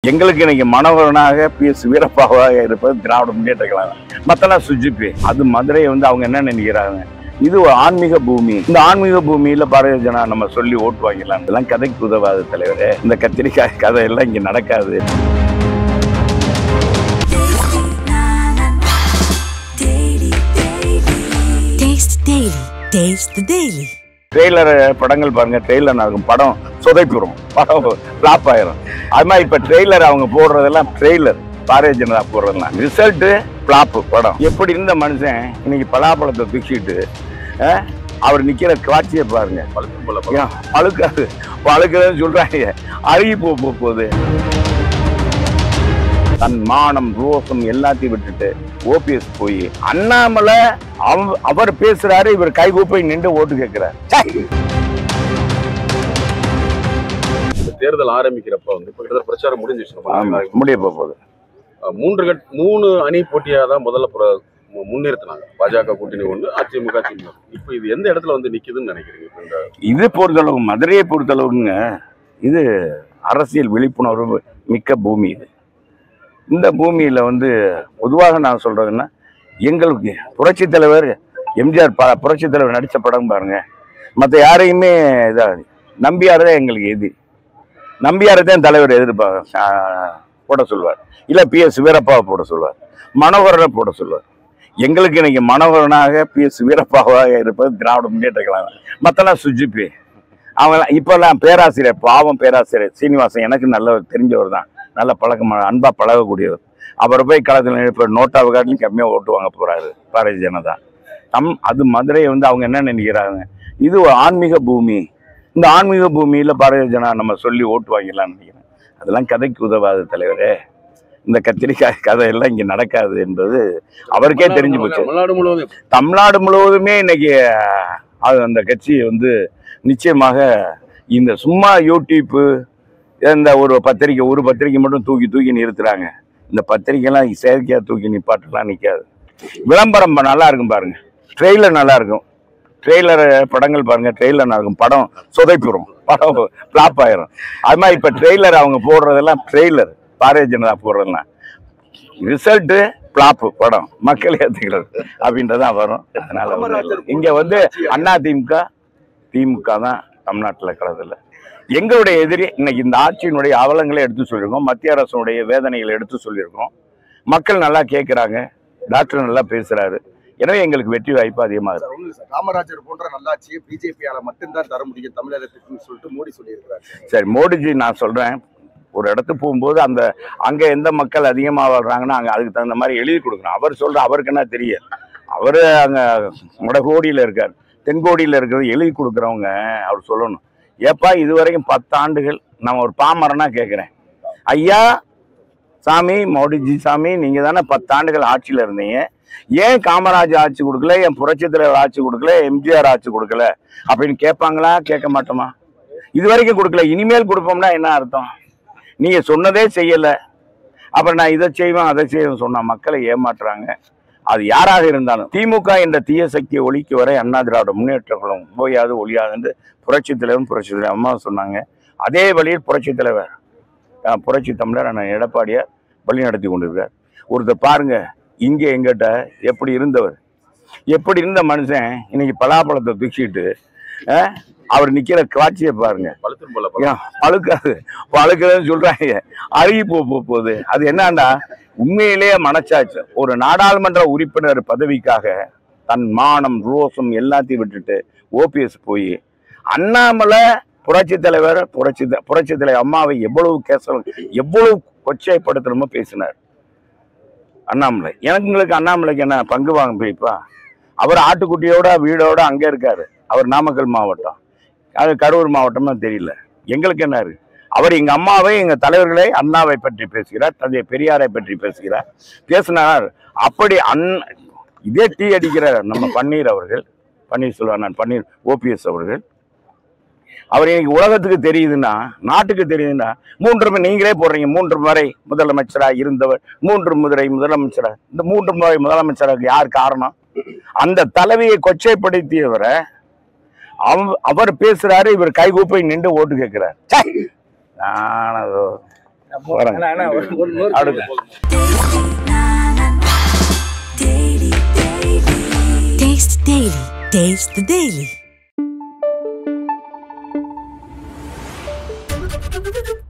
எங்களுக்கு இன்னைக்கு மனோகரனாக PS வீரப்பாவாக இருப்பது திராவிட முன்னேற்ற கழகம். மத்தெல்லாம் சுஜிப்பி. அது மதுரையை அவங்க என்ன நினைக்கிறாங்க, இது ஒரு ஆன்மீக பூமி. இந்த ஆன்மீக பூமியில பாரதிய ஜனதா நம்ம சொல்லி ஓட்டு வாங்கிடலாம். இதெல்லாம் கதைக்கு உதவாத தலைவரே. இந்த கத்திரிக்காய் கதை எல்லாம் இங்க நடக்காது. ட்ரெய்லர் படங்கள் பாருங்க, ட்ரெய்லர் ஆகும், படம் சொதைப்புறும், படம் ஃபிளாப் ஆயிரும். அது மாதிரி இப்ப ட்ரெய்லர் அவங்க போடுறதெல்லாம் ட்ரெய்லர் பாரதிய ஜனதா போடுறதெல்லாம் ரிசல்ட் ஃபிளாப் படம். எப்படி இருந்த மனுஷன் இன்னைக்கு பலாப்பழத்தை தூக்கிட்டு அவர் நிக்கிற காட்சியை பாருங்க. அழுக்காது அழுக்குதுன்னு சொல்றாங்க, அழுகி போகுது. தன் மானம் ரோசம் எல்லாத்தையும் விட்டுட்டு OPS போய் அண்ணாமலை அவர் பேசுறாரு, இவர் கைகூப்பை நின்று ஓட்டு கேட்கிறார். தேர்தல் ஆரம்பிக்கிறப்ப கிட்டத்தட்ட பிரச்சாரம் முடிஞ்சிச்சு, முடிய போகுது. 3 அணி போட்டியா தான் முதல்ல முன்னிறுத்தினாங்க. பாஜக கூட்டணி ஒண்ணு, அதிமுக திமுக. இப்ப இது எந்த இடத்துல நிக்குதுன்னு நினைக்கிறீங்க? இது பொறுத்தளவு, மதுரையை பொறுத்தளவுங்க, இது அரசியல் விழிப்புணர்வு மிக்க பூமி. இது இந்த பூமியில பொதுவாக நான் சொல்றதுன்னா, எங்களுக்கு புரட்சி தலைவர் எம்ஜிஆர் புரட்சி தலைவர் நடித்த படம் பாருங்க. மற்ற யாரையுமே இதாக நம்பியாரே எங்களுக்கு எது, நம்பியாரை தான் தலைவர் போட சொல்வார், இல்லை PS வீரப்பாவை போட சொல்வார், மனோகரனை போட சொல்வார். எங்களுக்கு இன்னைக்கு மனோகரனாக PS வீரப்பாவாக இருப்பது திராவிட முன்னேற்ற கழகம். மற்றெல்லாம் சுஜிப்பி. அவங்களாம் இப்போல்லாம் பேராசிரியர், பாவம் பேராசிரியர் சீனிவாசன் எனக்கு நல்ல தெரிஞ்சவர் தான், நல்ல பழக்கமான அன்பா பழகக்கூடியவர். அவரை போய் களத்தில் இப்போ நோட்டாவை காட்டிலும் கம்மியாக ஓட்டு வாங்க போறாரு பாரதிய ஜனதா. அது மதுரையை அவங்க என்ன நினைக்கிறாங்க, இது ஒரு ஆன்மீக பூமி. இந்த ஆன்மீக பூமியில பாரதிய ஜனதா நம்ம சொல்லி ஓட்டு வாங்கிடலாம்னு நினைக்கிறேன். அதெல்லாம் கதைக்கு உதவாத தலைவரே. இந்த கத்திரிக்காய் கதை எல்லாம் இங்க நடக்காது என்பது அவருக்கே தெரிஞ்சு போச்சு. தமிழ்நாடு முழுவதுமே இன்னைக்கு அந்த கட்சி நிச்சயமாக இந்த சும்மா யூடியூப்பு இந்த ஒரு பத்திரிக்கை மட்டும் தூக்கி நிறுத்துறாங்க. இந்த பத்திரிக்கைலாம் செயற்கையா தூக்கி நிப்பாட்டெல்லாம் நிற்காது. விளம்பரம் நல்லா இருக்கும் பாருங்க, ட்ரெய்லர் நல்லா இருக்கும். ட்ரெய்லர் படங்கள் பாருங்க, ட்ரெய்லர் இருக்கும், படம் சொதைப்புறும், படம் ஃபிளாப் ஆயிரும். அது மாதிரி இப்ப ட்ரெய்லர் அவங்க போடுறதெல்லாம் ட்ரெய்லர் பாரதிய ஜனதா போடுறதெல்லாம் ரிசல்ட் ஃபிளாப் படம் மக்கள் ஏற்றுக்கிறது அப்படின்றதான் வரும். அதனால இங்க திமுக தான் தமிழ்நாட்டில் இருக்கிறதில்ல. எங்களுடைய எதிரி இன்னைக்கு இந்த ஆட்சியினுடைய அவலங்களை எடுத்து சொல்லியிருக்கோம், மத்திய அரசுடைய வேதனைகளை எடுத்து சொல்லியிருக்கோம். மக்கள் நல்லா கேட்குறாங்க, டாக்டர் நல்லா பேசுறாரு. எனவே எங்களுக்கு வெற்றி வாய்ப்பு அதிகமாக இருக்கு. காமராஜர் போன்ற நல்லாட்சியை பிஜேபியால மட்டும்தான் தர முடியும் தமிழகத்துக்குன்னு சொல்லிட்டு மோடி சொல்லியிருக்கிறார். சரி, மோடிஜி நான் சொல்றேன், ஒரு இடத்துக்கு போகும்போது அங்க எந்த மக்கள் அதிகமாக வர்றாங்கன்னா அதுக்கு தகுந்த மாதிரி எழுதி கொடுக்கணும். அவர் சொல்ற அவருக்கு என்ன தெரியும், அவரு அங்க வடகோடியில இருக்கார், தென்கோடியில இருக்கிறது எழுதி கொடுக்குறவங்க அவர் சொல்லணும். ஏப்பா இதுவரைக்கும் 10 ஆண்டுகள் நான் ஒரு பாமரனா கேட்குறேன், ஐயா சாமி, மோடிஜி சாமி, நீங்க தானே 10 ஆண்டுகள் ஆட்சியில இருந்தீங்க, ஏன் காமராஜ் ஆட்சி கொடுக்கல, என் புரட்சி தலைவர் ஆட்சி கொடுக்கல, எம்ஜிஆர் ஆட்சி கொடுக்கல அப்படின்னு கேட்பாங்களா? கேட்க மாட்டோமா? இது வரைக்கும் கொடுக்கல, இனிமேல் கொடுப்போம்னா என்ன அர்த்தம்? நீங்க சொன்னதே செய்யல, அப்புறம் நான் இதை செய்வேன் அதை செய்வேன் சொன்னா மக்களை ஏமாற்றுறாங்க. அது யாராக இருந்தாலும் திமுக என்ற தீய சக்தியை ஒழிக்க வரை அண்ணா திராவிட முன்னேற்ற கழகம் போயாது ஒழியாது என்று புரட்சி தலைவர் அம்மா சொன்னாங்க. அதே வழியில் புரட்சி தமிழர் அண்ணன் எடப்பாடியார் வழி நடத்தி கொண்டிருக்கார். ஒருத்தர் பாருங்க, இங்கே எங்கிட்ட எப்படி இருந்த மனுஷன் இன்னைக்கு பலாப்பழத்தை தூக்கிட்டு அவர் நிக்கிற காட்சியை பாருங்க. அழுக்குதுன்னு சொல்றாங்க, அழுகி போகுது. அது என்னன்னா உண்மையிலேயே மனச்சாச்சு. ஒரு நாடாளுமன்ற உறுப்பினர் பதவிக்காக தன் மானம் ரோசம் எல்லாத்தையும் விட்டுட்டு OPS போய் அண்ணாமலை புரட்சி தலைவர் அம்மாவை எவ்வளவு கொச்சைப்படுத்தணுமோ பேசினார் அண்ணாமலை. எங்களுக்கு அண்ணாமலைக்கு என்ன பங்கு வாங்க போய்ப்பா? அவர் ஆட்டுக்குட்டியோட வீடோட அங்கே இருக்காரு. அவர் நாமக்கல் மாவட்டம், அது கரூர் மாவட்டமா தெரியல. எங்களுக்கு என்ன இருக்கு? அவர் எங்க அம்மாவை, எங்க தலைவர்களை, அண்ணாவை பற்றி பேசுகிறார், தந்தை பெரியாரை பற்றி பேசினார். அப்படி இதே டீ அடிக்கிற நம்ம பன்னீர் OPS அவர்கள், அவர் இன்னைக்கு உலகத்துக்கு தெரியுதுன்னா, நாட்டுக்கு தெரியுதுன்னா, 3 முறை நீங்களே போடுறீங்க, 3 முறை முதலமைச்சராக இருந்தவர், 3 முறை முதலமைச்சராக, இந்த 3 முறை முதலமைச்சராக யார் காரணம்? அந்த தலைவியை கொச்சைப்படுத்தியவரை அவர் பேசுறாரு, இவர் கைகூப்பை நின்று ஓட்டு கேட்கிறார். வரேங்க. அடுத்து Taste Daily. Taste the Daily.